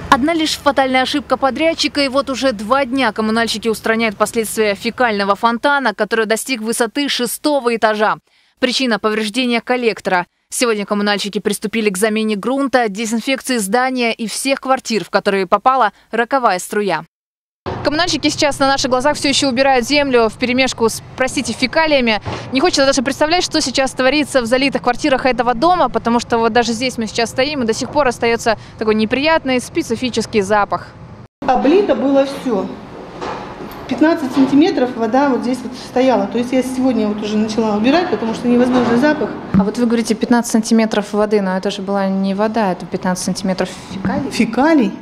Одна лишь фатальная ошибка подрядчика, и вот уже 2 дня коммунальщики устраняют последствия фекального фонтана, который достиг высоты 6-го этажа. Причина – повреждения коллектора. Сегодня коммунальщики приступили к замене грунта, дезинфекции здания и всех квартир, в которые попала роковая струя. Коммунальщики сейчас на наших глазах все еще убирают землю вперемешку с, простите, фекалиями. Не хочется даже представлять, что сейчас творится в залитых квартирах этого дома, потому что вот даже здесь мы сейчас стоим, и до сих пор остается такой неприятный специфический запах. Облито было все. 15 сантиметров вода вот здесь вот стояла. То есть я сегодня вот уже начала убирать, потому что невозможный запах. А вот вы говорите 15 сантиметров воды, но это же была не вода, это 15 сантиметров фекалий. Фекалий?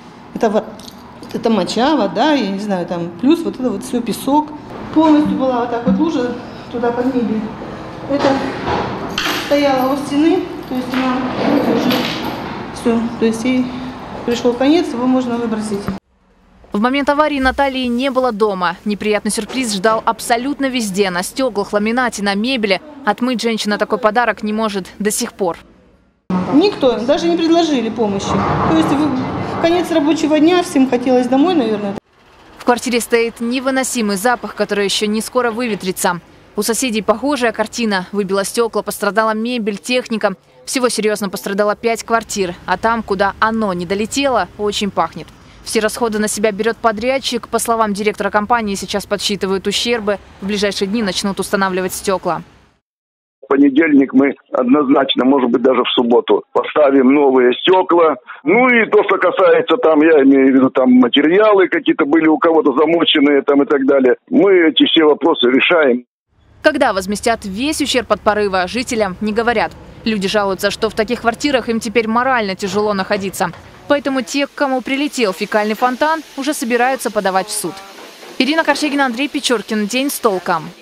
Это моча, вода, я не знаю, там плюс вот это вот все песок. Полностью была вот так вот лужа туда под мебель. Это стояла у стены, то есть она уже все, то есть ей пришел конец, его можно выбросить. В момент аварии Натальи не было дома. Неприятный сюрприз ждал абсолютно везде. На стеклах, ламинате, на мебели. Отмыть женщина такой подарок не может до сих пор. Никто, даже не предложили помощи. То есть конец рабочего дня, всем хотелось домой, наверное. В квартире стоит невыносимый запах, который еще не скоро выветрится. У соседей похожая картина. Выбило стекла, пострадала мебель, техника. Всего серьезно пострадало 5 квартир. А там, куда оно не долетело, очень пахнет. Все расходы на себя берет подрядчик. По словам директора компании, сейчас подсчитывают ущербы. В ближайшие дни начнут устанавливать стекла. В понедельник мы однозначно, может быть, даже в субботу поставим новые стекла. Ну и то, что касается там, я имею в виду, там материалы какие-то были у кого-то замоченные там и так далее. Мы эти все вопросы решаем. Когда возместят весь ущерб от порыва, жителям не говорят. Люди жалуются, что в таких квартирах им теперь морально тяжело находиться. Поэтому те, к кому прилетел фекальный фонтан, уже собираются подавать в суд. Ирина Корчагина, Андрей Печоркин. День с толком.